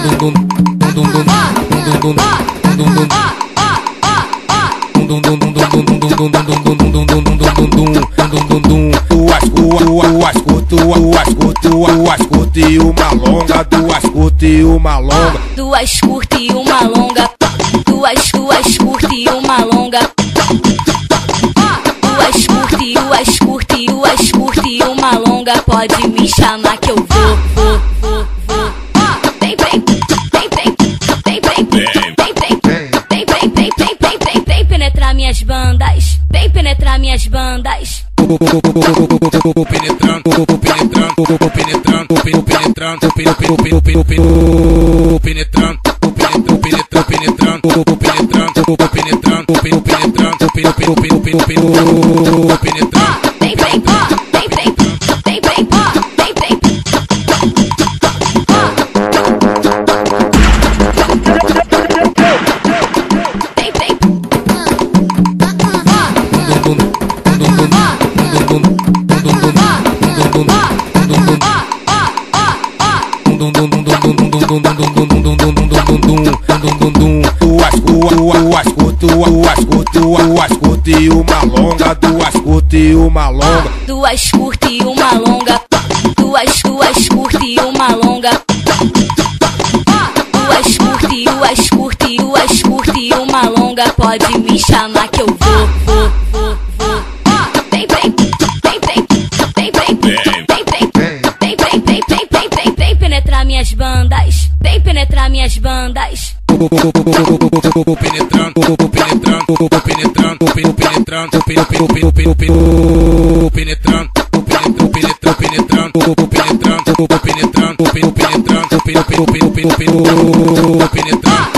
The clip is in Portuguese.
Duas curtas e uma longa, duas curtas e uma longa, duas curtas e uma longa, duas curtas e uma longa, duas curtas e uma longa. Pode me chamar que eu vou. Vem, penetrar minhas bandas, vem penetrar minhas bandas. Duas curtas e uma longa, duas curtas e uma longa, duas curtas e uma longa, duas curtas e uma longa, duas curtas e uma longa. Pode me chamar que eu vou. Vem penetrar minhas bandas, vem penetrar minhas bandas. Penetrando.